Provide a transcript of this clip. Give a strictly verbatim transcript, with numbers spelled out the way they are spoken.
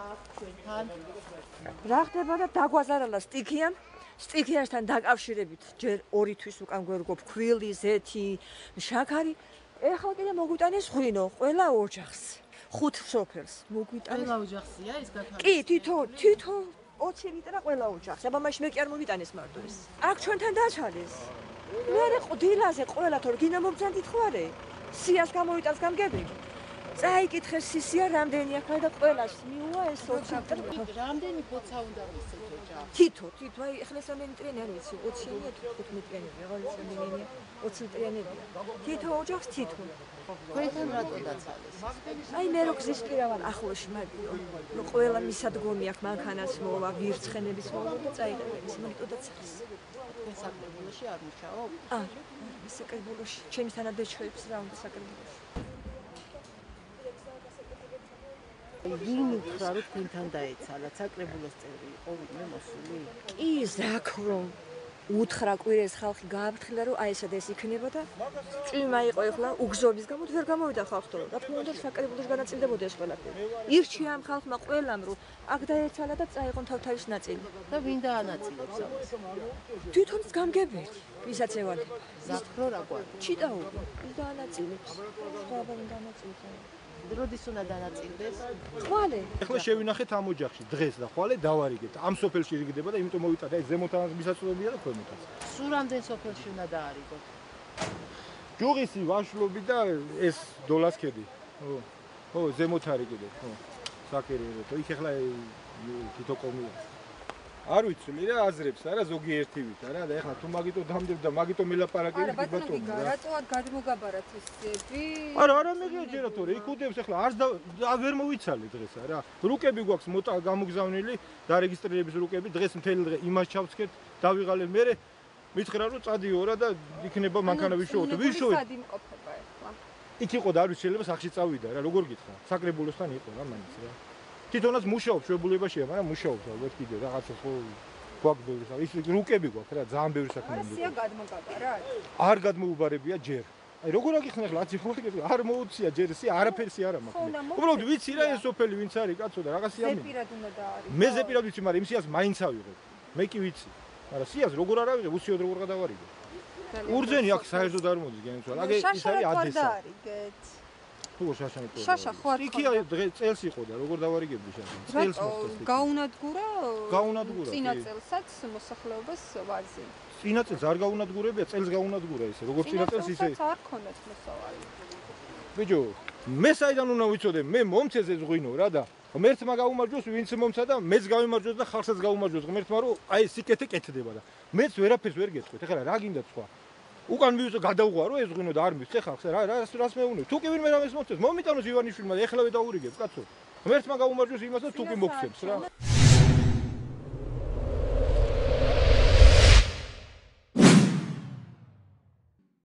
რა ხდება და დაგვაზარალა სტიქიან სტიქიანთან დაკავშირებით ჯერ ორი თვის უკან გვერგობ ქვილი, ზეთი, შაქარი. ეხლა კიდე მოგვიტანეს ღვინო, ყველა ოჯახს. ხუთ სოფელს მოგვიტანეს. ყველა ოჯახსია ის გაქარიშა? კი, თითო, თითო ოცი ლიტრა ყველა ოჯახს. აბა მაშინ მე კი არ მოვიტანეს მარტო ეს. აქ ჩვენთან დაჩალეს. მე დილაზე ყველა თორე გინდა მობძანდით ხო არე? სიას გამოვიტანს გამგები. წაიკითხე სისია რამდენი აქ და ყველას მიუვა ეს ოცი ლიტრა. რამდენი ბოცა უნდა მისცეთ ოჯახს? თითო, თითო, აი ეხლა სამი ლიტრიანი არ ვიცი, ოციანი თუ ხუთი ლიტრიანი, რა ვიცი რამდენია, ოცი ლიტრიანია. თითო ოჯახს თითო. ყველგან რატო დაცალეს? აი მე რო გზის პირა ვარ ახლოში მაგიო. რო ყველა მისადგომი აქვს მანქანას მოვა, ვირცხენების მოვა და წაიღებენ ის იმიტომ დაცალეს. საკრებულოში არ მუშაობ? აა, საკრებულოში, ჩემი თანადროშებს რა უნდა საკრებულოში. ვინ უთხრა რომ თქვენთან დაეცალა? საკრებულოს წევრი იყო ვინმე მოსული? კი, ზაქრო. უთხრა კვირეს ხალხი გააფრთხილა რომ აი ესად ეს იქნება და წვიმა იყო ეხლა უგზობის გამო ვერ გამოვიდა ხალხო. რა თქმა უნდა საკრებულოში განაწილდებოდა ეს ყველაფერი. ირჩია ამ ხალხმა ყველამ რომ აქ დაეცალა და წაიღონ თავთავის ნაწილი. და ვინ დაანაწილებს ამას? თვითონაც გამგებელი, ვისაც ევალება. ზაქრო რა გვარი? ჩიტაური, ის დაანაწილებს. სხვა ვინ დაანაწილებს? როდის უნდა დაანაწილდეს? ხვალე. ეხლა შევინახეთ ამ ოჯახში დღეს და ხვალე დავარიგეთ. ამ სოფელში რიგდება და იმიტომ მოვიტანე აი ზემოთანაც მისაწვდომია და ქვემოთაც. სულ რამდენ სოფელში უნდა დაარიგოთ? ჯუღისი, ვაშლობი და ეს დოლასქედი. ხო. ხო, ზემოთ არის კიდე, ხო. საკერიერო, იქ ეხლა თითო კომია. არ ვიცი რა აზრებს არა ზოგიერთივით არა და ეხლა თუ მაგიტო დამდებ და მაგიტო მილაპარაკები ბატონო რა რატოა გადმოგაბარათ ისები არა არა მეგია ჯერა თორე იქ უდევს ეხლა არ ვერ მოვიცალე დღეს არა რუკები გვაქვს მოტა გამოგზავნილი დარეგისტრირების რუკები დღეს მთელი დღე იმას ჩავცქეთ დავიღალე მე მითხრა რომ წადიო რა და იქნება მანქანა ვიშოვოთ ვიშოვეთ სად იმყოფება ეხლა იქ იყო და არ ვიცი შეიძლება სახში წავიდა რა როგორ გითხრა საკრებულოსთან იყო რა მაინც რა თვითონაც მუშაობს შვებულებაშია, მაგრამ მუშაობს ალბათ კიდე რაღაცა ხო გვაქვს ბევრი საქმე. ის რუკები გვაქვს რა, ძალიან ბევრი საქმე გვაქვს. ასია გადმოგაბარათ? არ გადმოუბარებია ჯერ. აი როგორ აგიხსნა ახლა ათი ხოლმე არ მოუცია ჯერ ისი არაფერსი არა მაქვს. უბრალოდ ვიცი რა ეს სოფელი ვინც არის კაცო და რაღაცა ამი. ზეპირად უნდა დაარიგო. მე ზეპირად ვიცი, მაგრამ იმ სიას მაინც ავიღებ. მე კი ვიცი. მაგრამ სიას როგორ არ ავიღებ, უსიოდ როგორ გადავარიგებ. ურძენი აქ საერთოდ არ მოდის გენცვალ. აგე ის არის ადესა. ხო შაშანი თორე. შაშა ხო არ იქი წელს იყო და როგორ დავარიგებდი შაშანი. წელს მოხდა. გაუნადგურა? გაუნადგურა. წინა წელსაც მოსახლეობას ვაზი. წინა წელს არ გაუნადგურებია, წელს გაუნადგურა ისე. როგორ წინა წელს ისე. წინა წელსაც არ ქონდათ მოსავალი. ბიჭო, მე საიდან უნდა ვიცოდე? მე მომცეს ეს ღვინო რა და ღმერთმა გაუმარჯოს, ვინც მომცა და მეც გავიმარჯოს და ხალხსაც გაუმარჯოს ღმერთმა, რომ აი სიკეთე კეთდება და მეც ვერაფერს ვერ გეტყვით. ეხლა რა გინდა სხვა? უკან მივიწო გადავღვარო ეს ღვინო და არ მივცე ხალხს რა რა რას მეუნე თუ კი ვინმე რამეს მომწეს მომიტანოს ივანიშვილმა ეხლავე დაურიგებ კაცო ღმერთმა გაუმარჯოს იმას და თუ კი მოგცემს რა